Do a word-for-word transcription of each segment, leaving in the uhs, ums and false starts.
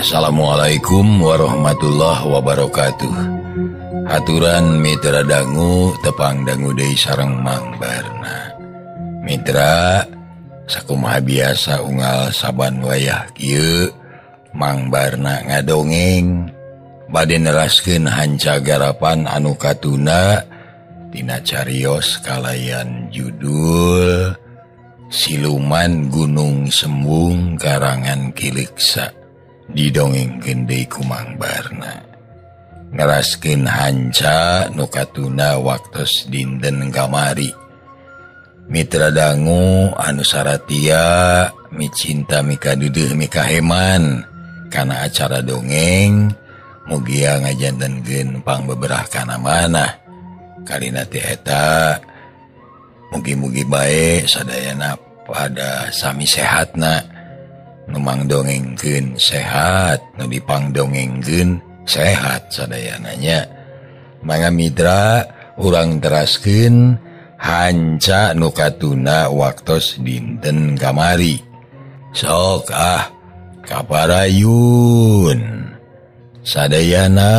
Assalamualaikum warahmatullahi wabarakatuh. Haturan mitra dangu tepang dangu deui sareng Mang Barna. Mitra sakumaha biasa unggal saban wayah kieu Mang Barna ngadongeng bade neraskeun hanca garapan anu katuna tina carios kalayan judul Siluman Gunung Sembung karangan Kiliksa didongengkeun deui ku Mang Barna. Ngeraskeun hanca nu katuna waktos dinten kamari. Mitra dangu anu saratia micinta mika dudeuh mika heman kana acara dongeng mugia ngajantenkeun pangbeberah kana manah. Karina teh eta mugi-mugi bae sadayana pada sami sehatna. Nu mangdongengkeun sehat, nu dipangdongengkeun sehat sadayananya. Mangga mitra urang teraskeun hanca nu katuna waktos dinten kamari. Sok ah kaparayun sadayana.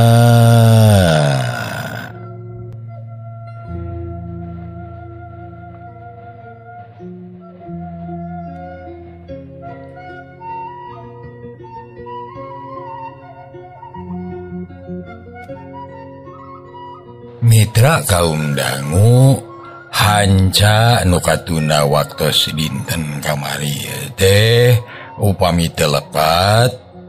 Mitra kaum dangu hanca nu katuna waktos dinten kamari teh upami telepat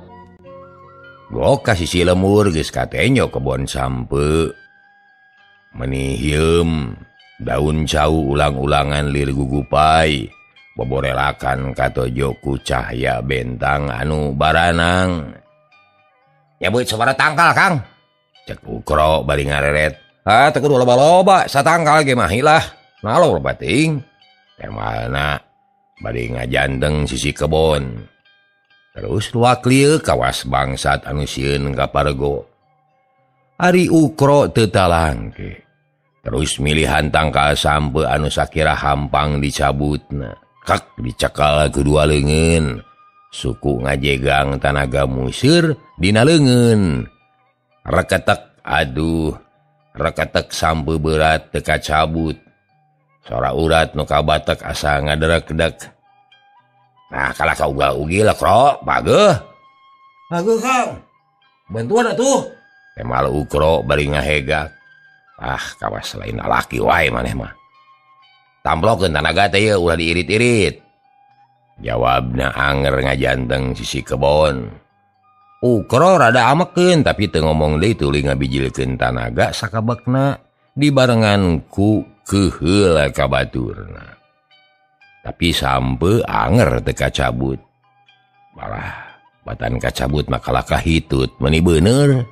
gok kasih si lemur geus katenyo kebon sampe menihieum daun cau ulang-ulangan lir gugupai boborelakan katojo ku cahya bentang anu baranang. Ya beut sabaraha tangkal Kang, cek Ukro bari ngareret. Ah, teu kudu loba-loba, satangkal ge mah hilah. Nalor bating. Teh mana bari ngajanteng sisi kebon. Terus luak lieu kawas bangsat anu sieun ka pargo. Ari Ukro teu talangke. Terus milihan tangkal sampe anu sakira hampang dicabutna. Kak dicekal kedua leungeun. Suku ngajegang tanaga musir dina leungeun. Reketek aduh. Reketek sampe berat teka cabut. Sora urat nu kabatek asa ngaderek-dek. Nah kalah ka ugal-ugi lah Kro, pageuh. Pageuh Kang. Bantuan atuh. Temal Ukro bari ngahegak. Ah kawas lain lalaki wae maneh mah. Tamplokeun tanaga teh ye ulah diirit-irit. Jawabna anger ngajanteng sisi kebon. Ukro rada amekeun tapi teu ngomong deui tuluy ngabijilkeun tanaga sakabekna dibarengan ku keheul ka baturna. Tapi sampe anger teu kacabut. Malah batan kacabut mah kalah kahitut meuni beuneur.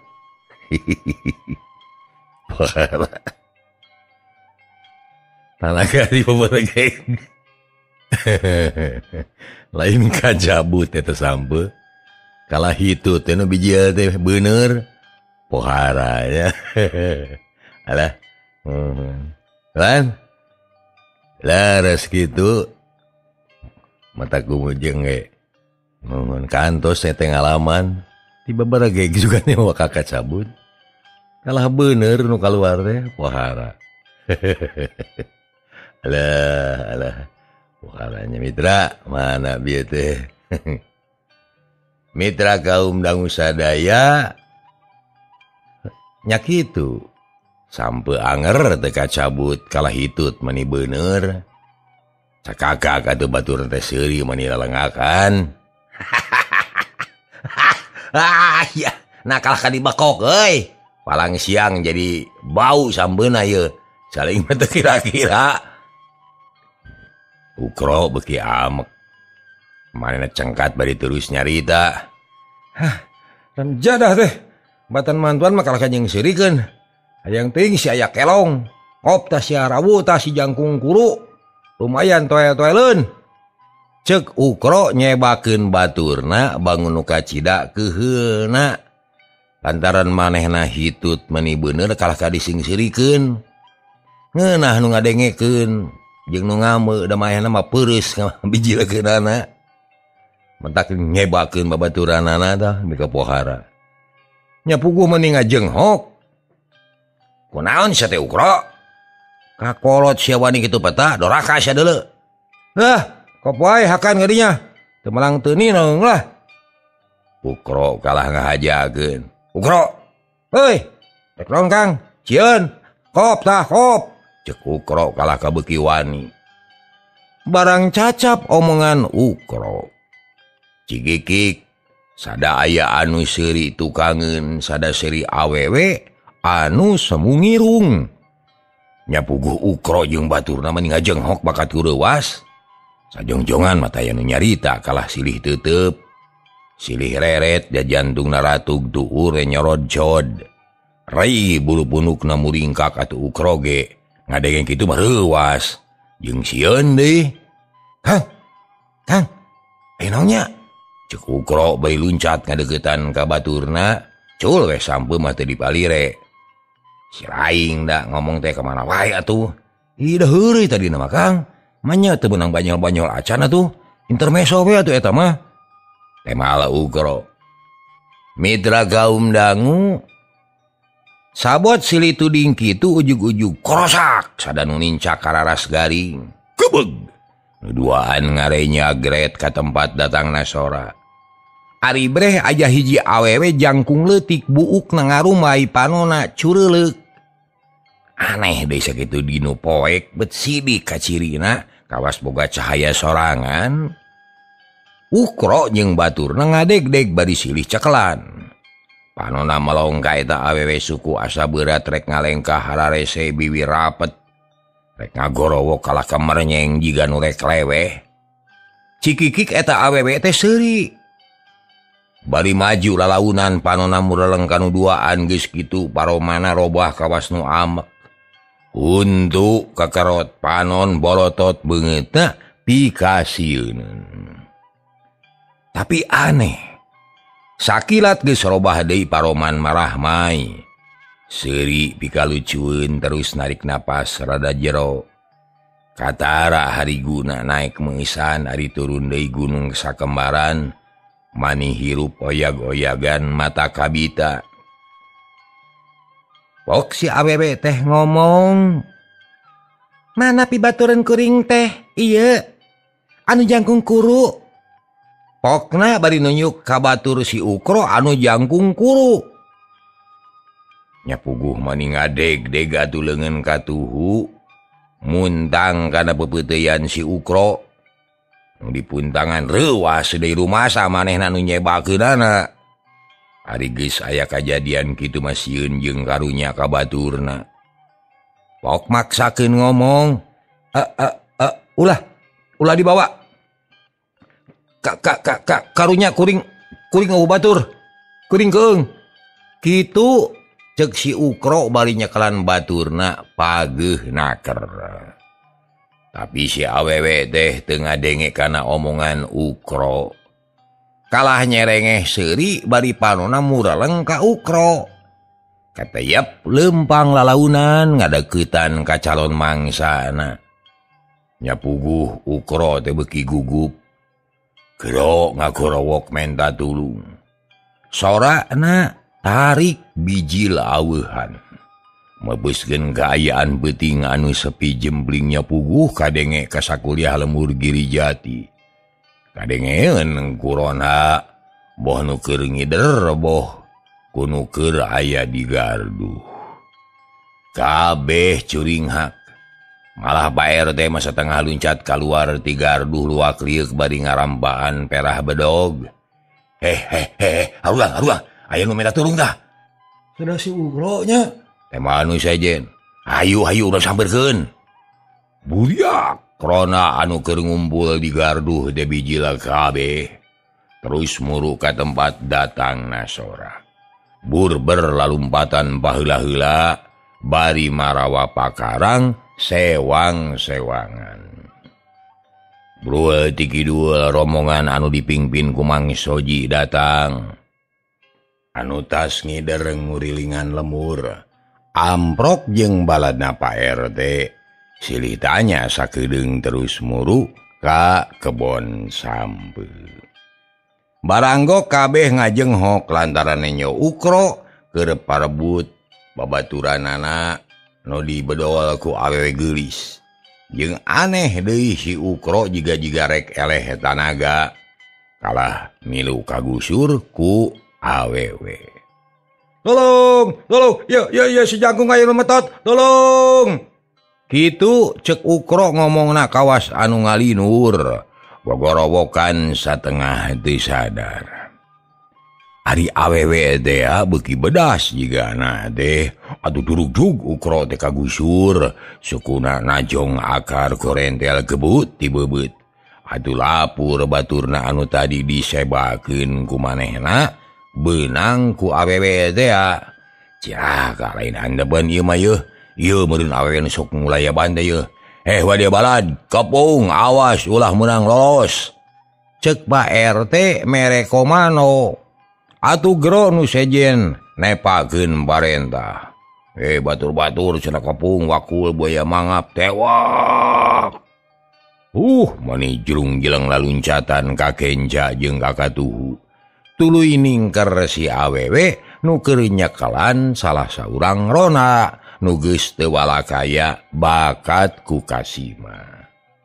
Tanaga dipaberegeng. Lain kacabut eta sampe. Kalah hitut teh nu bijil teh beuneur pohara ya. Alah. Lan. Laras kitu mata kumujeng ge. Nuhun kantos teh ngalaman tiba baregeg juga nih wakak cabut. Kalah beuneur nu kaluar teh pohara. Alah, alah. Poharanya mitra mana bieu teh. Mitra kaum dangu sadaya nya kitu sampe anger teu kacabut kalah hitut mani beuneur. Cakakak atuh batur teh seuri mani lalengakan. Ah ya, nakal ka dibekok euy. Palang siang jadi bau sambeuna ye. Saling teu kira-kira. Ukro beuki amek. Manehna cengkat bari terus nyarita. Hah, dan jadah teh. Batan mantuan mah kalah kajeng seurikeun. Hayang teuing si aya kelong. Ngop tah si rawu tah si jangkung kuru. Lumayan toe-toeleun. Ceuk Ukro nyebakeun baturna bangun nu kacida keheulna. Lantaran manehna hitut meuni beuneur kalah kadisingseurikeun. Ngeunah nu ngadengekeun jeung nu ngame da mayana mah peureus ngabijilkeunana. mentak nyebakeun babaturanana tah mika pohara. Nya puguh mending ngajenghok. Kunaon sia teh Ukro? Kakolot sia wani kitu peta doraka sia deuleu. Hah, kopoai hakan gadinya. Teu melang teu ninong lah. Ukro kalah ngahajakeun. Ukro. Heuy, rek naon Kang? Cieun. Kop tah, kop. Cek Ukro kalah kabeuki wani. Barang cacap omongan Ukro. Cigikik, sada aya anu seuri tukangeun, sada seuri awewe anu semu ngirung. Nya puguh Ukro jeung baturna mending ngajenghok bakat kureuwas. Sajongjongan mata anu nyarita kalah silih teuteup. Silih reret da jantungna ratug tuur nyorod jod. Rai bulu punukna muringkak atuh Ukro ge. Ngadenge kitu mah reuwas. Jeung sieun deui. Kang. Kang. Enongnya. Cek Ukro bari luncat ngadeukeutan ka baturna. Cul we sampeun mah teu dipalire. Si Raing da ngomong teh kemana wae atuh. Ih da heureuy tadi nama Kang. Manya teu meunang banyol-banyol acan atuh. Intermeso we atuh eta mah. Teh malah Ukro. Mitra kaum dangu. Sabot silih tuding kitu ujug-ujug korosak sadanu nincak kararas garing. Kebeg. Duaan ngarenya gret ka tempat datangna sora. Ari breh aja hiji awewe jangkung leutik buuk nangarumai panona cureleuk. Aneh deui sakitu dinu poek bet sidik ka cirina kawas boga cahaya sorangan. Ukro jeung baturna ngadeg-deg bari silih cekelan. Panona melong ka eta awewe suku asa berat rek ngalengkah hararese biwi rapet. Rek ngagorowo kalah kemernyeng jiga nu rek leweh. Cikikik eta awewe teh seuri. Bari maju lalaunan panona mureleng kanu duaan geus kitu paromana robah kawas nu amek. Huntu kakarot panon bolotot beungeutna pikasieun. Tapi aneh. Sakilat geus robah deui paroman marah mai. Seuri pikalucueun terus narik napas rada jero. Katara hariguna naik meusan ari turun deui gunung sakembaran. Mani hirup oyag-oyagan mata kabita. Pok si awewe teh ngomong. Mana pibaturan kuring teh? Iya. Anu jangkung kuru. Pokna bari nunjuk ka batur si Ukro anu jangkung kuru. Nya puguh mani ngadeg-deg atuh leungeun katuhu. Muntang kana pepeuteuyan si Ukro. Di puntangan reuwas deui rumasa manehna nu nyebakeunana. Ari geus aya kajadian kitu mah sieun jeung karunya ka baturna. Pok maksakeun ngomong. Eh eh eh ulah ulah dibawa. Ka ka ka ka karunya kuring kuring eueuh batur. Kuring keung. Kitu cek si Ukro bari nyekelan baturna pageuh naker. Tapi si awewe teh teu ngadenge kana omongan Ukro. Kalah nyerengeh seuri bari panona mureleng ka Ukro. Katayap lempang lalaunan ngadekeutan ka calon mangsana. Nya puguh Ukro teh beuki gugup. Gero ngagorowok menta tulung. Sorana tarik bijil aweuhan. Mebeskeun kaayaan beuting anu sepi jemblingnya puguh kadenge kasakuliah lemur Girijati. Kadengeun kurona boh nu keur ngider boh kunu keur aya di Garduh. Kabeh curing hak. Malah Pak R T masa tengah luncat keluar ti Garduh luak liuk bari ngarampaan perah bedog. Heh heh heh, haruang haruang, aya nu meta turung tah. Sudah si Ukro nya. Tema anu sejen. Hayu hayu urang sampeurkeun. Buyak krona anu keur ngumpul di Garduh de bijil kabeh. Terus muru ka tempat datang nasora. Burber lalumpatan paheula-heula bari marawa pakarang sewang-sewangan. Brul ti kidul rombongan anu dipingpin ku Mang Soji datang. Anu tas ngider ngurilingan lemur. Amprok jeung baladna Pak R T silih tanya sakedeung terus muru ka kebon sampeu. Baranggo kabeh ngajenghok lantaran nyo Ukro keur parebut babaturan anak no dibedol ku awewe geulis. Jeung aneh deui si Ukro jiga-jiga rek eleh tanaga kalah milu kagusur ku awewe. Tolong, tolong, ya ya ya si Jangkung aya nu metot, tolong. Kitu cek Ukro ngomongna kawas anu ngalinur. Gogorowokan satengah teu sadar. Ari awewe teh beuki bedas jigana teh atuh durug-jug Ukro teh kagusur sukuna najong akar korentel kebut ti beubeut. Atuh lapur baturna anu tadi disebakeun ku manehna beunang ku awewe teh. Cah kalain handepan ieu mah yeuh. Ieu meureun awewe sok ngulayaban teh yeuh. Eh wadia balad, kapung, awas ulah menang lolos. Cek Pak R T mere komano. Atuh gero nu sejen nepakeun parentah. Eh batur-batur cenah kapung wakul buaya mangap tewak. Uh, mani jrung jeleng laluncatan ka Kenca jeung ka Katuhu. Tuluy ningker si awewe nu keur nyekelan salah saurang rona. Nu geus teu walakaya bakat ku Kasima.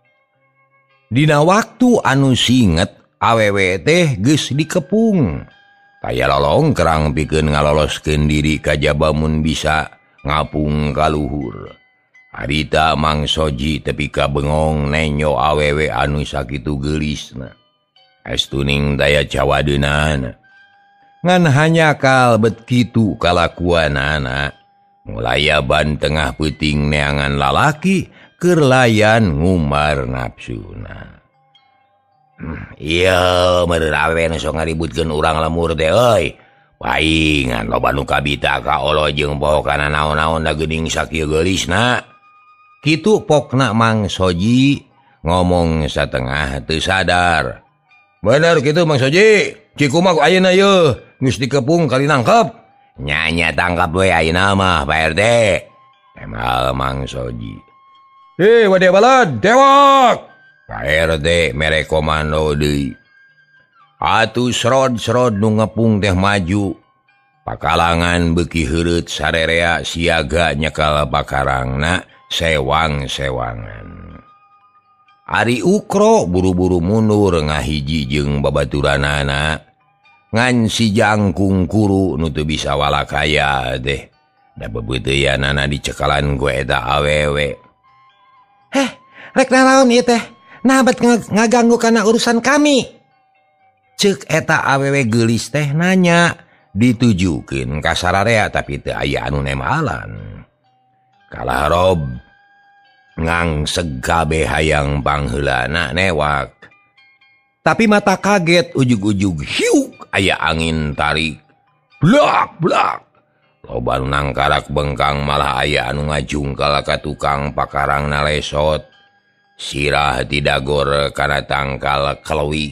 Dina waktu anu singet awewe teh geus dikepung. Taya lolong kerang pikeun ngaloloskeun diri ka jaba mun bisa ngapung ka luhur. Harita Mang Soji tepi ka bengong nenyo awewe anu sakitu geulisna. Estuning daya cawadeunan. Ngan hanya kalbet kitu kalakuanana. Mulayaban tengah peuting neangan lalaki keur layan ngumbar nafsuna. Hmm, iya meureun awewe nu sok ngaributkeun urang lemur teh euy. Paingan loba nu kabita ka olo jeung pohokana naon-naon da geuning sakieu geulisna. Kitu pokna Mang Soji ngomong satengah teu sadar. Bener kitu Mang Soji, cikumak ayeuna yeuh geus dikepung kali nangkep. Nyanya tangkap we ayeuna mah Pak R T. Temal Mang Soji. Hei wadia balad, tewak. Pak R T mere komando deui. Atuh srod-srod nu ngepung teh maju. Pakalangan beuki heureut sarerea siaga nyekal pakarangna sewang-sewangan. Ari Ukro buru-buru mundur ngahiji jeung babaturanana. Ngan si Jangkung kuru nu teu bisa walakaya teh da bebeuteyanana dicekalan ku eta awewe. Heh, rek nanaon ieu teh? Nabat ngaganggu kana urusan kami. Ceuk eta awewe geulis teh nanya ditujukeun ka sararea tapi teu aya anu nemalan. Kalah Rob ngangseg kabeh hayang pangheulana newak. Tapi mata kaget ujug-ujug hiuk aya angin tarik. Blak blak. Loba nu nangkarak bengkang malah aya anu ngajungkal ka tukang pakarangna lesot. Sirah tidagor kana tangkal kelewih.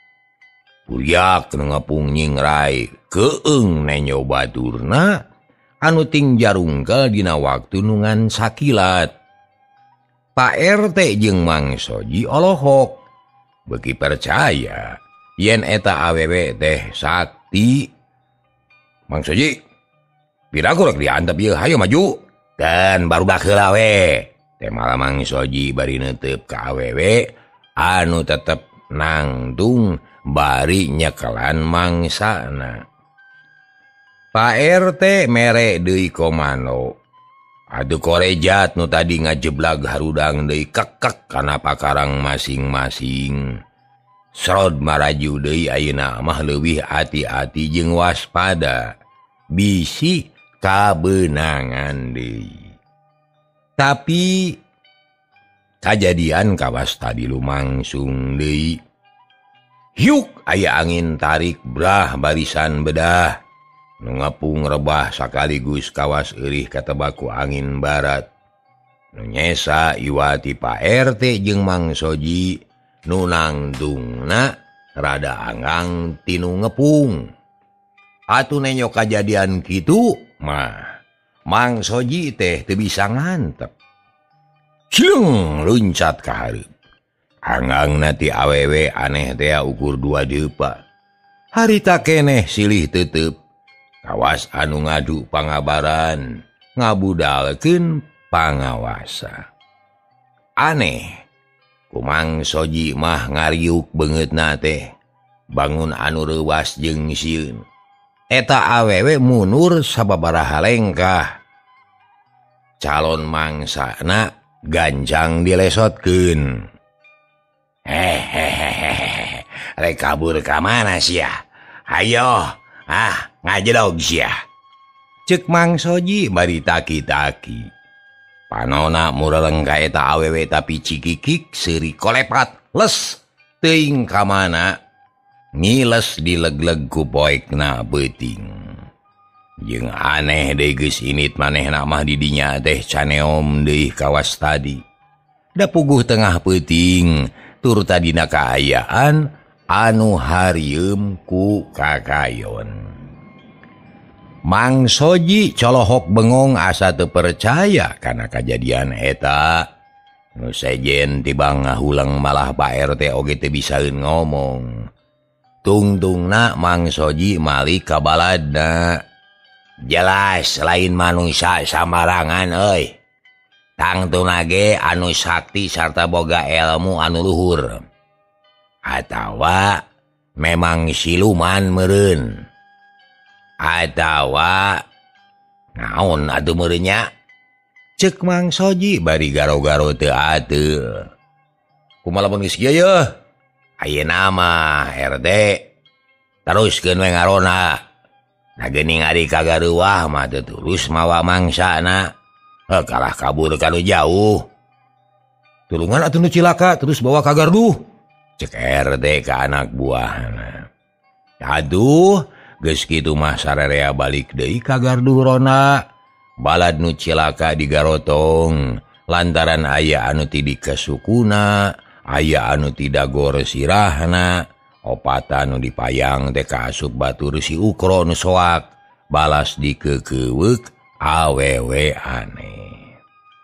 Puryak nu ngepung nyingrai keung nenyo baturna anu ting jarungkel dina waktu nungan sakilat. Pak R T jeung Mang Soji olohok. Beuki percaya yen eta awewe teh sakti. Mang Soji, piraku rek diantep ieu, hayo maju. Dan barudak heula we. Teh malah Mang Soji bari neuteup ka awewe anu tetep nangtung bari nyekelan mangsana. Pak R T mere deui komando. Adu korejat nu tadi ngajeblag harudang deui kekek kana pakarang masing-masing. Srod maraju deui ayeuna mah leuwih ati-ati jeung waspada. Bisi kabeunangan deui. Tapi kajadian kawas tadi lumangsung deui. Hyuk aya angin tarik brah barisan bedah. Nu ngepung rebah sakaligus kawas eurih katebak ku angin barat. Nu nyesa iwati Pak R T jeung Mang Soji nu nangtungna rada anggang tinu ngepung. Atuh nenyo kajadian kitu mah Mang Soji teh teu bisa ngantep. Cileng luncat ka hareup. Anggang ti awewe aneh teh ukur dua deupa. harita keneh silih tetep kawas anu ngadu pangabaran ngabudalkeun pangawasa. Aneh kumang Soji mah ngariuk beungeutna teh bangun anu reuwas jeung sieun. Eta awewe mundur sababaraha lengkah. Calon mangsana ganjang dilesotkeun. Hehehe, rek kabur ka mana sia? Hayo, ah ngajedog sia. Ceuk Mang Soji bari taki-taki. Panona mureleng ka eta awewe tapi cikikik seuri kolepat les teuing ka mana. Ngiles dilegleg ku poekna beuting. Jeung aneh deui geus init manehna mah di dinya teh caneom deui kawas tadi. Da puguh tengah peuting tur tadina kaayaan anu harieum ku kakayon. Mang Soji colohok bengong asa teu percaya kana kajadian eta. Nu sejen tibang ngahulang malah Pak R T oge teu bisaeun ngomong. Tungtungna Mang Soji malik ka baladna. Jelas lain manusia samarangan euy. Tangtuna ge anu sakti sarta boga ilmu anu luhur. Atawa memang siluman meureun. Atawa naon atuh meureun nya? Ceuk Mang Soji bari garo-garo teu ateu. Kumaha lamun geus kieu yeuh? Ayeuna mah R T teruskeun we ngarona. Da geuning ari kagareuwah mah teu tulus mawa mangsana. Heuh kalah kabur kanu jauh. Tulungan atuh nu cilaka terus bawa ka garduh. Cek R T ka anak buahna. Aduh, geus kitu mah sarerea balik deui ka garduh rona. Balad nu cilaka digarotong lantaran aya anu ti dikesukuna. Aya anu tidak gor sirahna, opatan nu dipayang teh kaasup batur si Ukro nu soak, balas dikeukeuweuk awewe aneh.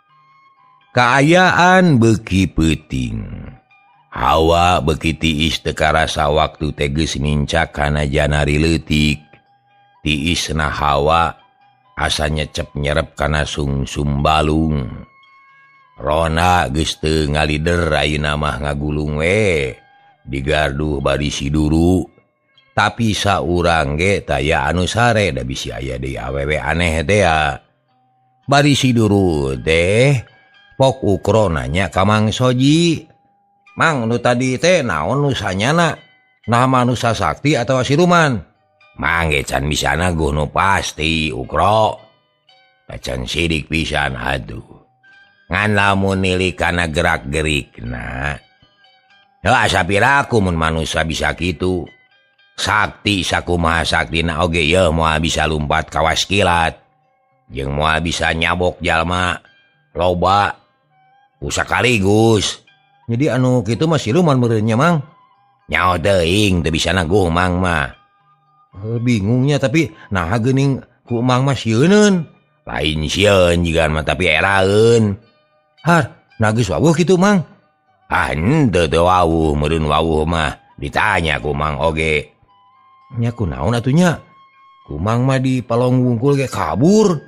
Kaayaan beuki peuting. Hawa beuki tiis teu karasa waktu teh geus mincak kana janari leutik. Tiisna Hawa asa nyecep nyerep kana sungsum balung. Rona geus teu ngalider ayeuna mah ngagulung we di garduh bari siduru. Tapi saurang ge taya anu sare da bisi aya deui awewe aneh teh ya. Bari siduru teh pok Ukro nanya ka Mang Soji, "Mang, nu tadi teh naon nu sanyana? Nah manusia sakti atawa siluman?" "Mang ge can bisana guh nu pasti Ukro. Can sidik pisan atuh. Ngan lamun nilik kana gerak-gerikna. Heuh sapira aku mun manusia bisa kitu. Sakti sakumaha saktina oge yeuh moal bisa lumpat kawas kilat. Jeung moal bisa nyabok jalma loba usakaligus. Jadi anu kitu mah siluman meureun nya Mang." "Nyaho teuing teu bisa naguh Mang mah." "Heuh bingungnya tapi naha geuning ku Mang mah sieuneun." "Lain sieun jigan mah tapi eraeun." "Har, nagis wawuh kitu Mang." "Ah henteu teu wawuh, meureun wawuh mah ditanya ku Mang oge." "Nya kunaon atuh nya? Ku Mang mah di palong wungkul ge kabur."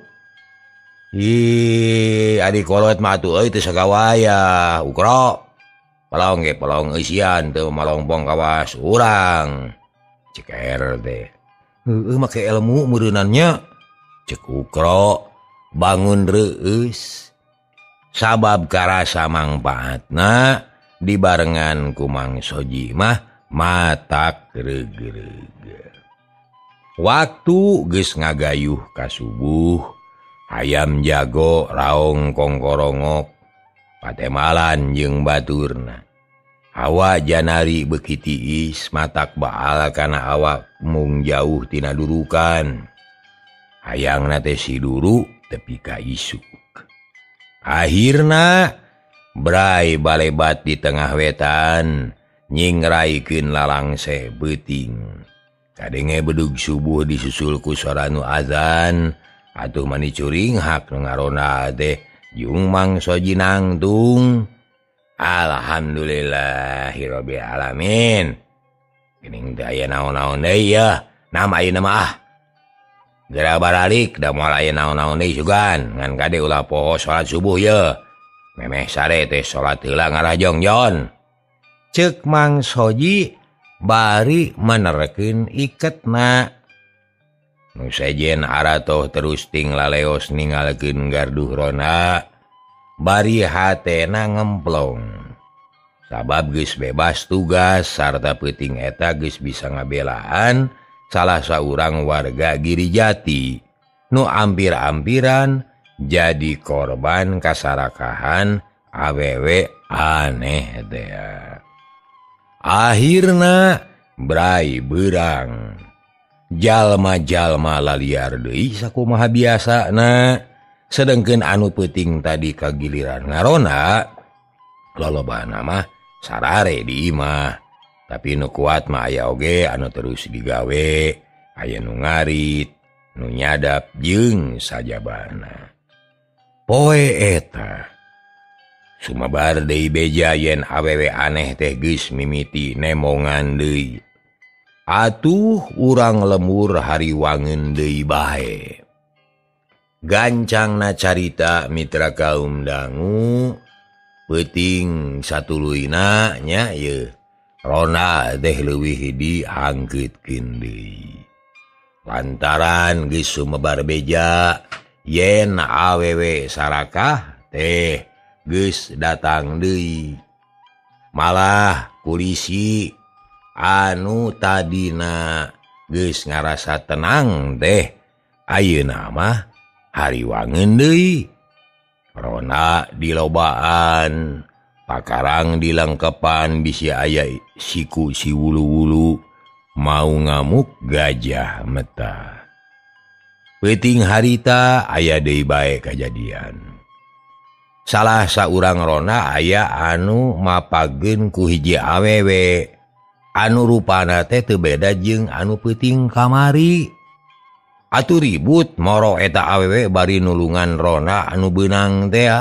"Ih, adi kolot mah atuh euy teu sagawaya, Ukro. Palong ge palong eusian teu malongpong kawas urang." Cek R T. "Heueuh make ilmu meureunan nya." Cek Ukro bangun reueus. Sabab karasa mangpaatna dibarengan ku Mang Soji mah matak reug-reug. Waktu geus ngagayuh ka subuh, hayam jago raong kongkorongok patemalan jeung baturna. Hawa janari beuki tiis matak baal kana awak mung jauh tina durukan. Hayangna teh siduru tepi ka isuk. Akhirna brai balebat di tengah wetan nyingraikeun lalangse beuting. Kadenge bedug subuh disusul ku sora nu azan atuh mani curing hak nu ngarona teh jeung Mang Soji nangtung. Alhamdulillahirabbil alamin. Gening teh aya naon-naon deui ya. Nama ieu mah ah. Geura baralik da moal aya naon-naon deui sugan ngan kade ulah poho salat subuh ye. Memeh sare teh salat heula ngarajongjon. Ceuk Mang Soji bari menerkeun iketna. Nu sejen aratoh terus ting laleos ningalkeun garduh Rona. Bari hatena ngemplong. Sabab geus bebas tugas sarta peuting eta geus bisa ngabelaan salah saurang warga Girijati nu ampir-ampiran jadi korban kasarakahan awewe aneh teh. Akhirna brai beurang jalma-jalma laliar deui sakumaha biasana, sedengkeun anu peuting tadi kagiliran ngarona lolobana mah sarare di imah. Tapi nu kuat mah aya oge anu terus digawe, aya nu ngarit, nu nyadap jeung sajabana. Poe eta sumebar deui beja yen awewe aneh teh geus mimiti nemongan deui. Atuh urang lemur hariwangeun deui bae. Gancangna carita mitra kaum dangu peuting satuluyna nya ye. Rona teh leuwih diangkeutkeun deui. Lantaran geus sumebar beja yen awewe sarakah teh geus datang deui. Malah polisi anu tadina geus ngarasa tenang teh ayeuna mah hariwangeun deui. Rona dilobaan, pakarang dilengkepan bisi aya siku si wulu-wulu mau ngamuk gajah meta. Peuting harita aya deui bae kajadian. Salah saurang Rona aya anu mapageun ku hiji awewe anu rupana teh teu beda jeung anu peuting kamari. Atuh ribut moro eta awewe bari nulungan Rona anu beunang teh.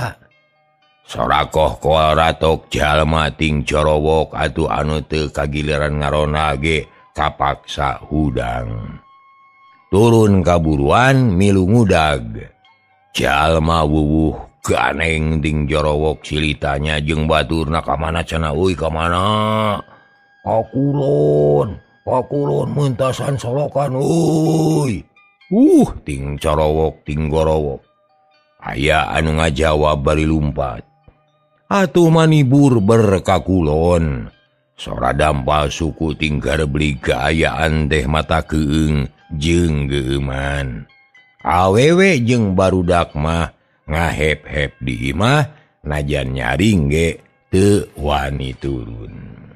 Sorakoh koaratok jalma ting corowok atuh anu teu kagiliran ngarona ge kapaksa hudang. Turun kaburuan milu ngudag. Jalma wuwuh ganeng ting jorowok silitanya jeung baturna ka mana cenah euy ka mana? Ka kulon, ka kulon meuntasan solokan euy. Uh ting corowok ting gorowok. Aya anu ngajawab bari lumpat. Atuh manibur berkakulon. Sora dampal suku tinggar beli keayaan teh mata keung jeung geuman. Awewe jeung barudak mah ngahep-hep di imah najan nyaring ge teu wani turun.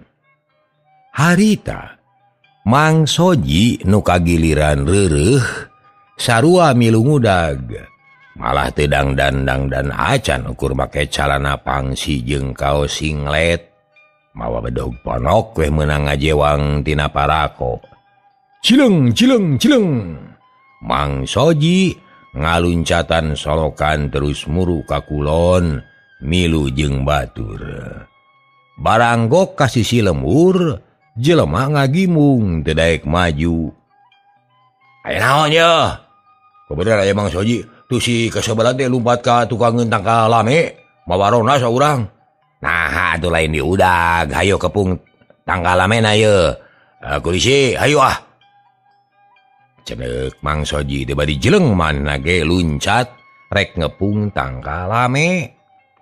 Harita Mang Soji nu kagiliran reureuh sarua milu ngudag. Malah tedang dandang dan acan ukur make calana pangsi jeung kaos singlet. Mawa bedog ponok weh meunang ngajewang tina parako. Cileng cileng cileng. Mang Soji ngaluncatan solokan terus muru ka kulon milu jeung batur. Baranggok ka sisi lemur jelema ngagimung teu daek maju. Aya naon ye? Kubener aya Mang Soji. Tu si kasabaran teh lumpat ka tukang tangkal lame, mawa Rona saurang. Nah, atuh lain diudag, hayo kepung tangkal lamena ye. Uh, Kulisi, hayo ah. Ceneuk Mang Soji teh bari jeleng manehna ge luncat rek ngepung tangkal lame.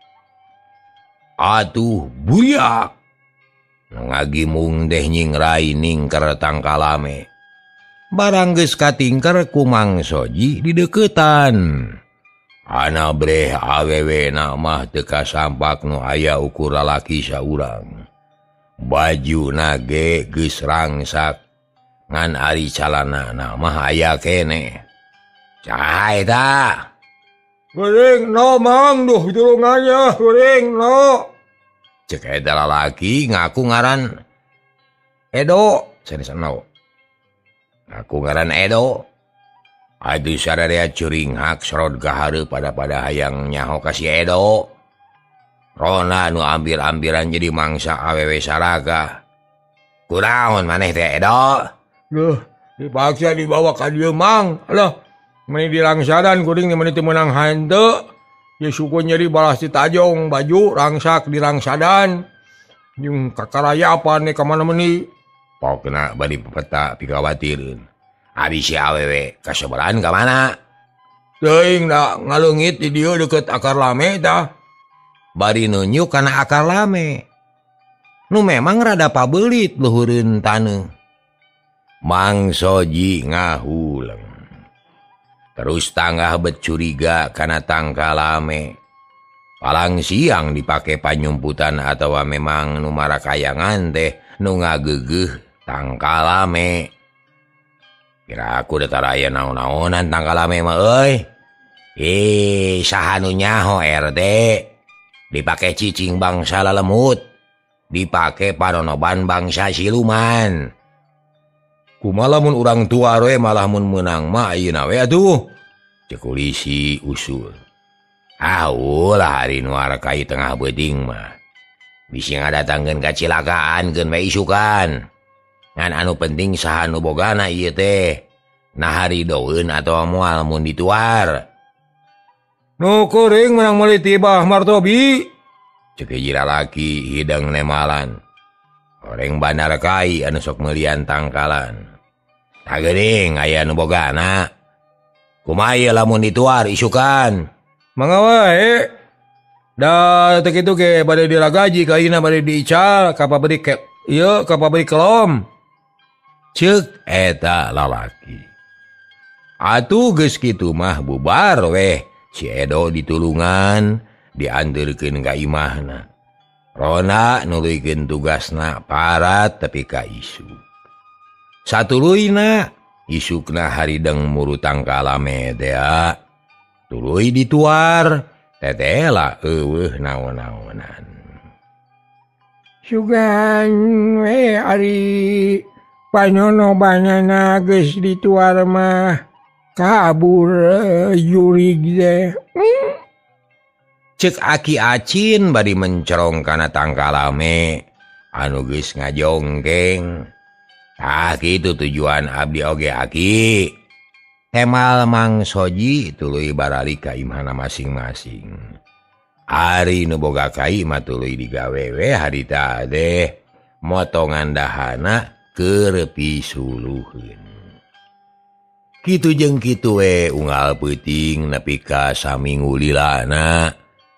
Atuh buyak. Ngagimung teh nyingrai ningker tangkal lame. Barang geus katingker ku Mang Soji di deukeutan. Ana breh awewena mah teu kasampak nu aya ukur lalaki saurang. Bajuna ge geus rangsak ngan ari calanana mah aya keneh. Saha eta? Geuring no Mang, duh tulungannya geuring no. Cek eta lalaki ngaku ngaran Edo, sanesana. Aku ngaran Edo. Aduh sadarea curing hak serot gahareup pada-pada hayang nyaho ka si Edo. Rona nu ambir-ambiran jadi mangsa awewe saraga. Kunaon maneh teh Edo? Duh, dipaksa dibawa ka dieu mang. Alah, meni dirangsadan kuring meni teu meunang henteu. Ya suku nyeri balas ditajong baju rangsak dirangsadan. Jeung kakarayapan nih kamana meni. Pokna bari pepeta pikawatireun. Abi si awewe kasoberan ka mana? Teuing da ngaleungit di dieu deukeut akar lame tah. Bari nunjuk kana akar lame. Nu memang rada pabeulit luhureun taneuh. Mang Soji ngahuleng. Terus tanggah bet curiga kana tangka lame. Palang siang dipake panyumputan atawa memang nu marakayangan teh nu ngageugeuh tangka lame. Kira aku dataraya naon-naonan tangka lame mah euy. Eh, saha nu nyaho R T? Dipake cicing bangsa lalemut. Dipake panonoban bangsa siluman. Kumaha mun urang tua we malah mun meunang mah ayeuna we atuh. Cek Ulisi usul. Ah ulah hari nu arakai tengah beuding mah. Bisi ngadatangkeun kacilakaan keun we isukan. Ngan anu penting saha nu bogana ieu teh. Naharidoeun atawa moal mun dituar. Nu kuring menang meuli tibah martobi. Cek hiji lalaki hidang nemalan. Oreng bandar kai anu sok mealian tangkalan. Tageuning aya nu bogana. Kumaha ieu lamun dituar isukan? Mangga wae. Da teu kitu ge bade diragaji ka ayeuna bade diical ka pabrik ke ieu ka pabrik kelom. Ceuk eta lalaki. Atuh geus kitu mah bubar weh si Edo ditulungan dianterkeun ka imahna. Rona nuluykeun tugasna parat tepi ka isuk. Satuluyna isukna harideng muru tangka lame teh. Tuluy dituar tetela eueuh naon-naonan. Sugan we ari panonobanana geus dituar mah kabur jurig teh. Cek Aki Acin bari mencerong kana tangka lame anu geus ngajongkeng. Tah kitu tujuan abdi oge Aki. Temal Mang Soji tuluy barali ka imahna masing-masing. Ari nu boga kai mah tuluy digawe we harita teh motongan dahana keur pisuluheun. Kitu jeung kitu we unggal peuting nepi ka saminggu lilana.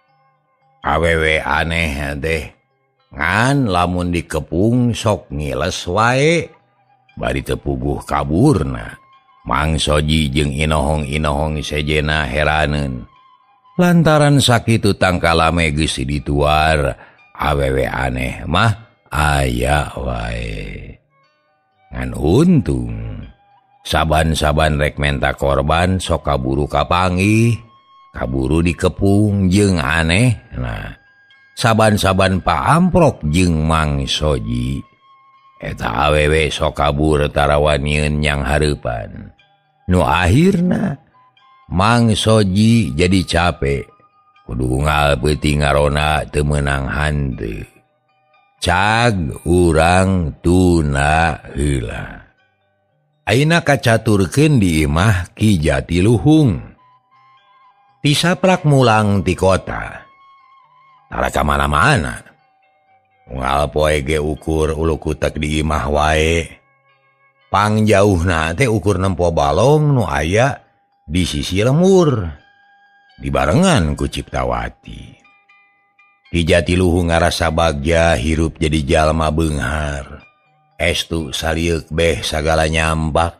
Awewe aneh teh ngan lamun dikepung sok ngiles wae bari teu puguh kaburna. Mang Soji jeung inohong-inohong sejena heraneun. Lantaran sakitu tangka lame geus dituar, awewe aneh mah aya wae. Ngan untung saban-saban rek menta korban sok kaburu kapanggih, kaburu dikepung jeung aneh. Nah, saban-saban paamprok jeung Mang Soji eta awewe sok kabur tarawanieun yang hareupan. Nu akhirna Mang Soji jadi capek. Kudu unggal peuting ngarona teu meunang hanteu. Cag urang tuna heula. Ayeuna kacaturkeun di imah Ki Jatiluhung. Tisaprak mulang ti kota. Tara ka mana-mana. Unggal poe ge ukur ulu kutek di imah wae. Pangjauhna teh ukur nempo balong nu aya di sisi lemur. Dibarengan ku Ciptawati. Ki Jatiluhung ngarasa bagja hirup jadi jalma beunghar. Estu salieuk beh sagala nyambak.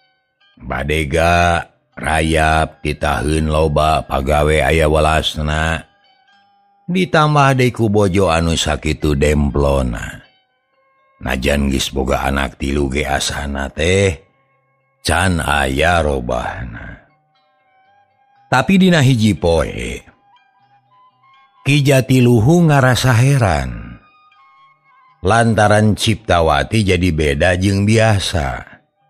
Badega rayap ditaheun loba pagawe aya welasna. Ditambah deui ku bojo anu sakitu demplona. Najan geus boga anak tilu ge asana teh can aya robahna. Tapi dina hiji poe Ki Jatiluhung ngarasa heran. Lantaran Ciptawati jadi beda jeung biasa.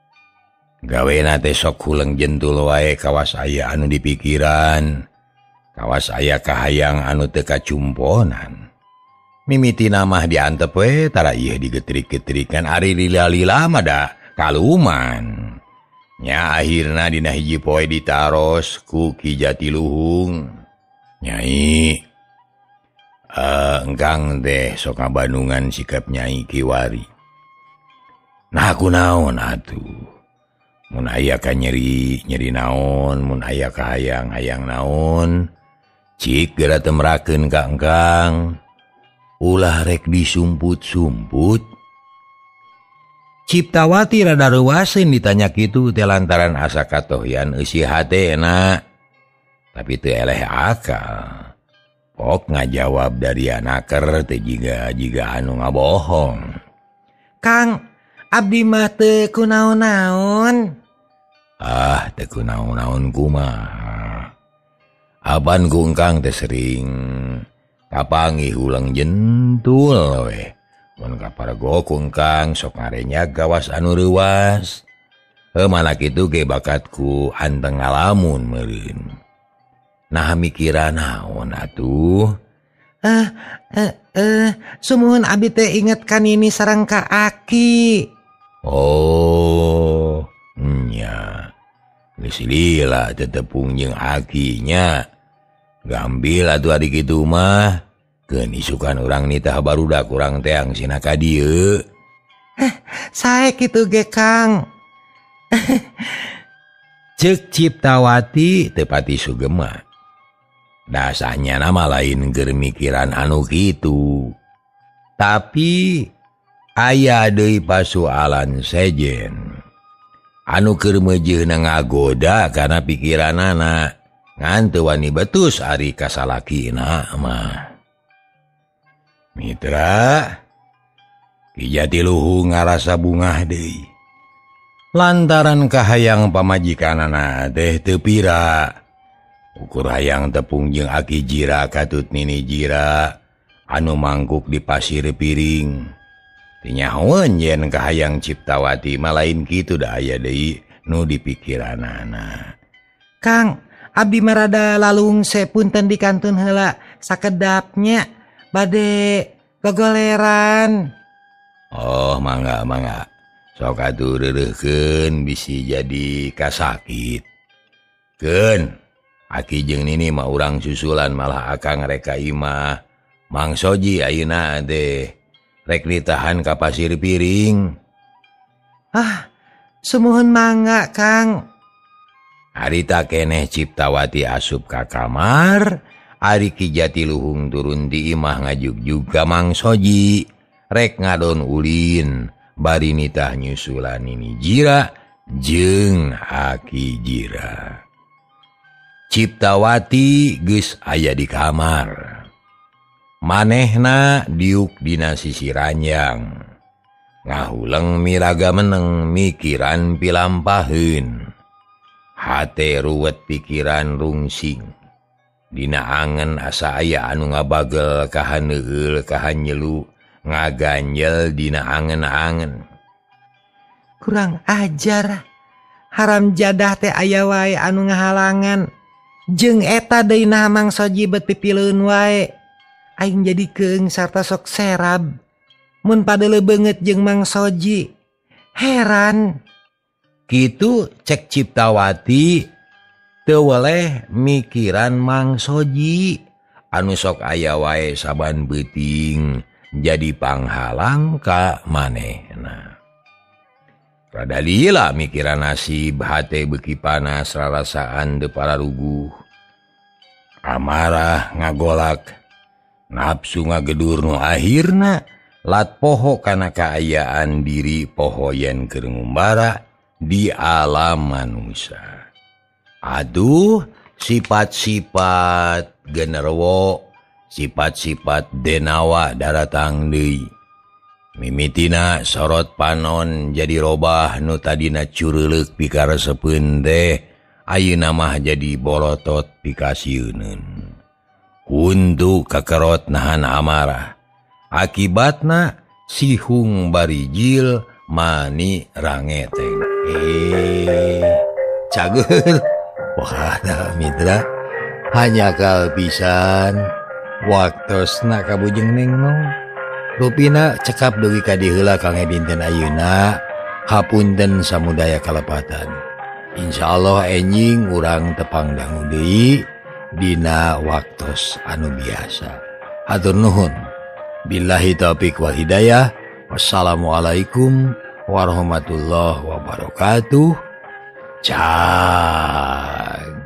Gawena teh sok huleng jentul wae kawas aya anu dipikiran. Kawas aya kahayang anu teu kacumponan. mimiti nama diantep we tara ieu digetrik-getrikan ari lila-lila mah da kaluman. Nya akhirna dina hiji poe ditaros ku Ki Jatiluhung. Nyai, uh, engkang teh sok ngabandungan sikap Nyai Kiwari. Nah kunaon atuh? Mun aya ka nyeri, nyeri naon, mun aya ka hayang, hayang naon. Cik geura temrakeun ka engkang. Ulah rek disumput-sumput. Ciptawati rada reuaseun ditanya kitu teh lantaran asa katohyan eusi hatena. Tapi teu eleh akal. Pok ngajawab dari anaker teh jiga jiga anu ngabohong. Kang, abdi mah teu kunaon-naon. Ah, teu kunaon-naon kumaha. Aban ku engkang teh sering kapanggih ulang jentul we. Mun kapargo ku engkang sok ngarenya gawas anu reuas. Heuh mana kitu ge bakatku anteng ngalamun meureun. Nah mikiran naon atuh? Eh, eh, eh, sumuhun abdi teh ingetkan ini sareng ka Aki. Oh, nya. Geus lila tetepung jeung Akinya. Gambil atuh adik kitu mah. Keun isukan urang nitah barudak urang teh angsina ka dieu. Eh, sae kitu ge Kang. Ceuk Ciptawati teu pati sugema. Dasanya nama lain keur mikiran anu kitu. Tapi aya deui pasoalan sejen. Anu keur meujeunna ngagoda kana pikiranana. Ngan teu wani betus ari kasalakina mah. Mitra, Ki Jatiluhung ngarasa bungah deui. Lantaran kahayang pamajikanana teh teu pira. Ukur hayang tepung jeung Aki Jira katut Nini Jira anu mangkuk di pasir piring. Tinyahoeun yen kahayang Ciptawati malain kitu da aya deui nu dipikiranana. Kang, abdi mah rada lalungse punten dikantun heula sakedapnya bade gogoleran. Oh, mangga mangga. Sok atuh reureuhkeun bisi jadi kasakit. Keun Aki jeung Nini mah urang susulan malah akang rek ka imah. Mang Soji ayeuna teh rek ditahan ka pasir piring. Ah, sumuhun mangga Kang. Harita keneh Ciptawati asup ka kamar, ari Ki Jatiluhung turun di imah ngajugjug ka Mang Soji. Rek ngadon ulin, bari nitah nyusulan Nini Jira jeung Aki Jira. Ciptawati geus aya di kamar. Manehna diuk dina sisi ranjang. Ngahuleng miraga meneng mikiran pilampaheun. Hate ruwet pikiran rungsing. Dina angen asa aya anu ngabagel kahaneueul kahanyelu ngaganjel dina angen-angen. Kurang ajar. Haram jadah teh aya wae anu ngahalangan. Jeung eta deui nah Mang Soji bet pipileun wae. Aing jadi keung sarta sok serab. Mun padele beungeut jeung Mang Soji. Heran. Kitu cek Ciptawati teu weleh mikiran Mang Soji. Anu sok aya wae saban beuting jadi panghalang ka manehna. Rada lila mikiran nasib hate beuki panas rarasaan teu pararuguh. Amarah ngagolak, nafsu ngagedur nu akhirna lat poho kana kaayaan diri poho yen keur ngumbara di alam manusia. Aduh, sifat-sifat generwo, sifat-sifat denawa daratang deui. Mimitina sorot panon jadi robah nu tadina cureleuk pikaresepeun teh ayeuna mah jadi bolotot pikasieuneun. Huntu kakerot nahan amarah. Akibatna sihung barijil mani rangeteng. Eh, cager. Wah, mitra. Hanya kal pisan. Waktosna kabujeng neng nong. rupina cekap dugi ka diheula kangge dinten ayeuna hapunten samudaya kalepatan. Insyaallah enjing urang tepang dangu deui dina waktos anu biasa. Hatur nuhun. Billahi taufiq wal hidayah. Wassalamualaikum warahmatullahi wabarakatuh. Cak.